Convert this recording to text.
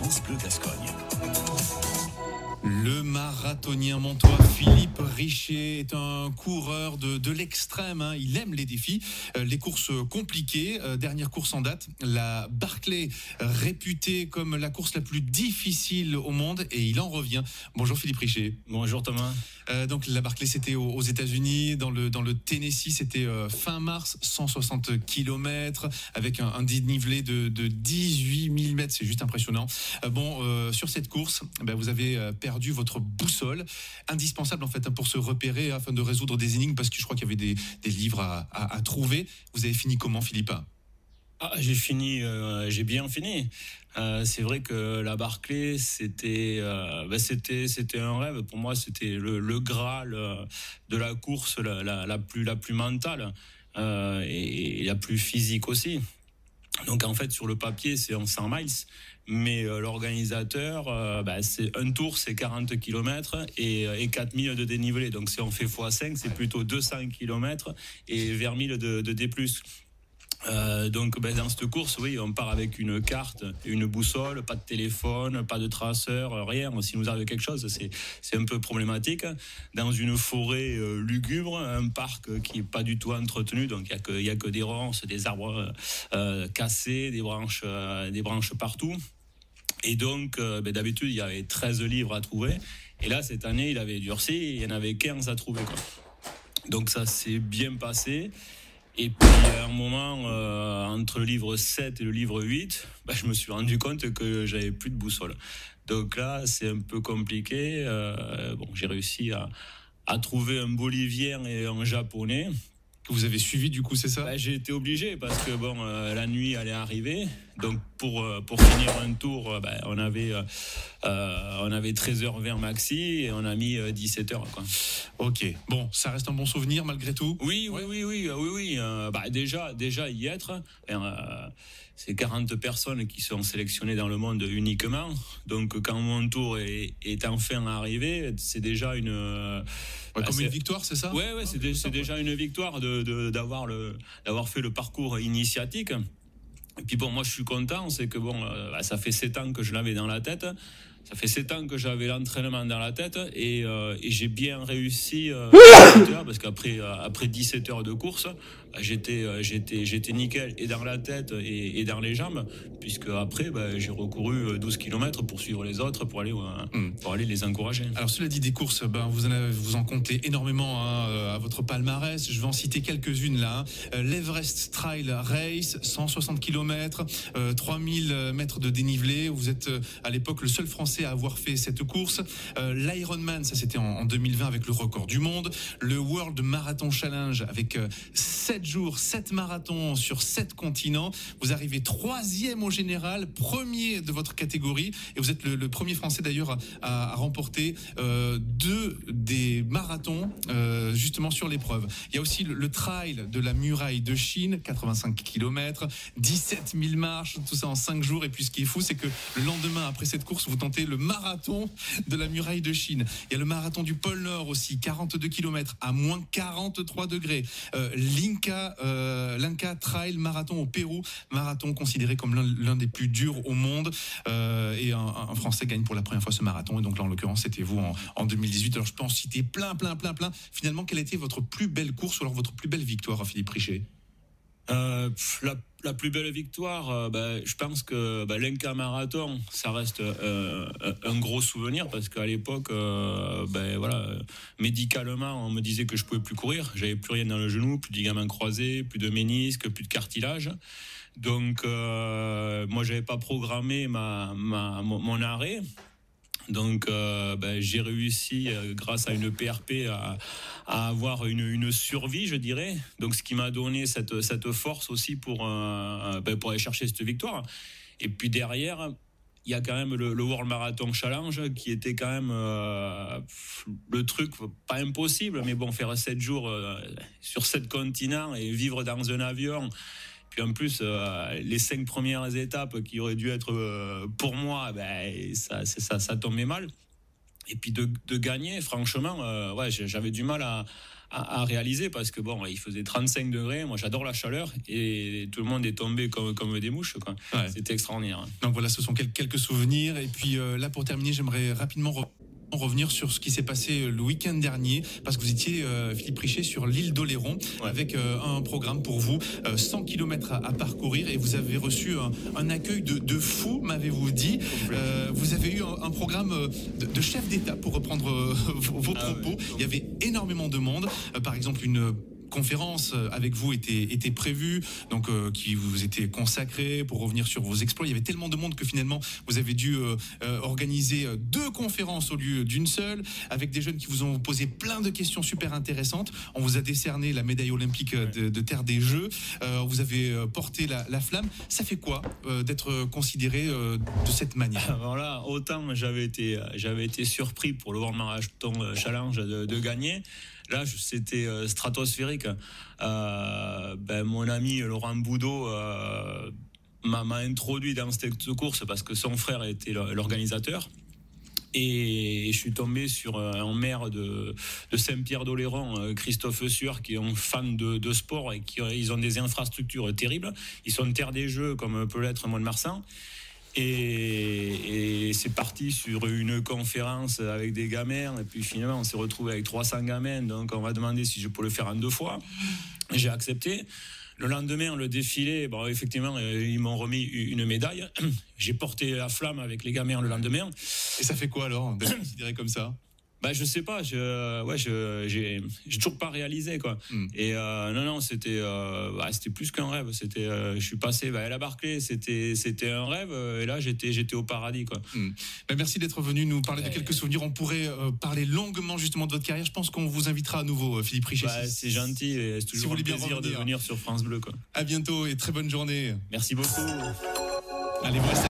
France Bleu Gascogne. Le marathonien montois Philippe Richer est un coureur de l'extrême. Il aime les défis, les courses compliquées. Dernière course en date, la Barclay, réputée comme la course la plus difficile au monde, et il en revient. Bonjour Philippe Richer. Bonjour Thomas. Donc la Barclay, c'était aux États-Unis, dans le Tennessee, c'était fin mars, 160 km avec un dénivelé de 18 000 mètres, c'est juste impressionnant. Sur cette course, vous avez perdu votre boussole, indispensable en fait pour se repérer afin de résoudre des énigmes, parce que je crois qu'il y avait des livres à trouver. Vous avez fini comment, Philippe ? J'ai bien fini. C'est vrai que la Barclay, c'était un rêve. Pour moi, c'était le Graal de la course la plus mentale et la plus physique aussi. Donc en fait, sur le papier, c'est en 100 miles, mais l'organisateur, c'est un tour, c'est 40 km et 4000 de dénivelé. Donc si on fait x5, c'est plutôt 200 km et vers 1000 de D+. Dans cette course, oui, on part avec une carte, une boussole, pas de téléphone, pas de traceur, rien. Si nous arrive quelque chose, c'est un peu problématique. Dans une forêt lugubre, un parc qui est pas du tout entretenu, donc il y a que des ronces, des arbres cassés, des branches partout. Et donc, d'habitude, il y avait 13 livres à trouver. Et là, cette année, il avait durci, il y en avait 15 à trouver, quoi. Donc ça s'est bien passé. Et puis à un moment, entre le livre 7 et le livre 8, je me suis rendu compte que j'avais plus de boussole. Donc là, c'est un peu compliqué. J'ai réussi à trouver un bolivien et un japonais. Que vous avez suivi, du coup, c'est ça ? J'ai été obligé parce que la nuit allait arriver. Donc pour finir un tour, on avait 13h20 maxi et on a mis 17h, quoi. Ok, bon, ça reste un bon souvenir malgré tout. Oui. Déjà y être. C'est 40 personnes qui sont sélectionnées dans le monde uniquement. Donc quand mon tour est enfin arrivé, c'est déjà une une victoire, c'est ça ? Ouais, c'est déjà une victoire d'avoir fait le parcours initiatique. Et puis moi je suis content, c'est que ça fait 7 ans que je l'avais dans la tête. Ça fait 7 ans que j'avais l'entraînement dans la tête et j'ai bien réussi parce qu'après 17 heures de course, j'étais nickel et dans la tête et dans les jambes, puisque après j'ai recouru 12 km pour suivre les autres, pour aller les encourager. Alors cela dit, des courses, vous en comptez énormément à votre palmarès. Je vais en citer quelques-unes là. L'Everest Trail Race, 160 km, 3000 mètres de dénivelé. Vous êtes à l'époque le seul Français à avoir fait cette course. L'Ironman, ça c'était en 2020 avec le record du monde. Le World Marathon Challenge avec 7 jours, 7 marathons sur 7 continents. Vous arrivez 3e au général, 1er de votre catégorie, et vous êtes le premier Français d'ailleurs à remporter 2 des marathons justement sur l'épreuve. Il y a aussi le trail de la muraille de Chine, 85 km, 17 000 marches, tout ça en 5 jours. Et puis ce qui est fou, c'est que le lendemain, après cette course, vous tentez le marathon de la muraille de Chine. Il y a le marathon du pôle Nord aussi, 42 km à moins 43 degrés. L'Inca Trail Marathon au Pérou, marathon considéré comme l'un des plus durs au monde. Et un Français gagne pour la première fois ce marathon. Et donc là, en l'occurrence, c'était vous en 2018. Alors je peux en citer plein. Finalement, quelle a été votre plus belle course ou alors votre plus belle victoire, Philippe Richer ? La plus belle victoire, je pense que l'Inca Marathon, ça reste un gros souvenir, parce qu'à l'époque, médicalement, on me disait que je pouvais plus courir, j'avais plus rien dans le genou, plus de ligaments croisés, plus de ménisques, plus de cartilage. Donc moi, j'avais pas programmé mon arrêt. Donc j'ai réussi grâce à une PRP à avoir une survie, je dirais. Donc ce qui m'a donné cette force aussi pour aller chercher cette victoire. Et puis derrière, il y a quand même le World Marathon Challenge qui était quand même le truc pas impossible, mais faire 7 jours sur 7 continents et vivre dans un avion. Puis en plus, les 5 premières étapes qui auraient dû être pour moi, ça tombait mal. Et puis de gagner, franchement, j'avais du mal à réaliser parce que bon, il faisait 35 degrés. Moi, j'adore la chaleur et tout le monde est tombé comme des mouches, quoi. Ouais. C'était extraordinaire. Donc voilà, ce sont quelques souvenirs. Et puis là, pour terminer, j'aimerais rapidement revenir sur ce qui s'est passé le week-end dernier, parce que vous étiez, Philippe Richet, sur l'île d'Oléron, avec un programme pour vous, 100 km à parcourir, et vous avez reçu un accueil de fou, m'avez-vous dit. Vous avez eu un programme de chef d'État, pour reprendre vos propos. Il y avait énormément de monde. Par exemple, une conférence avec vous était prévue, donc qui vous était consacrée pour revenir sur vos exploits. Il y avait tellement de monde que finalement vous avez dû organiser 2 conférences au lieu d'une seule, avec des jeunes qui vous ont posé plein de questions super intéressantes. On vous a décerné la médaille olympique de terre des Jeux. Vous avez porté la flamme. Ça fait quoi d'être considéré de cette manière? Alors là, autant j'avais été surpris pour le World Marathon Challenge de gagner. Là, c'était stratosphérique. Mon ami Laurent Boudot m'a introduit dans cette course parce que son frère était l'organisateur. Et je suis tombé sur un maire de Saint-Pierre-d'Oléron, Christophe Sueur, qui est un fan de sport et ils ont des infrastructures terribles. Ils sont terre des Jeux, comme peut l'être Mont-de-Marsan. Et c'est parti sur une conférence avec des gamins, et puis finalement on s'est retrouvé avec 300 gamins, donc on m'a demandé si je pouvais le faire en 2 fois. J'ai accepté. Le lendemain, le défilé, effectivement, ils m'ont remis une médaille. J'ai porté la flamme avec les gamins le lendemain. Et ça fait quoi alors d'être considéré comme ça? Je sais pas, j'ai toujours pas réalisé, quoi. Et non, c'était plus qu'un rêve. Je suis passé à la Barclay, c'était un rêve, et là j'étais au paradis, quoi. Merci d'être venu nous parler de quelques souvenirs. On pourrait parler longuement justement de votre carrière. Je pense qu'on vous invitera à nouveau, Philippe Richet. C'est gentil, et c'est toujours un plaisir de venir sur France Bleu, quoi. À bientôt et très bonne journée. Merci beaucoup. Allez, voici.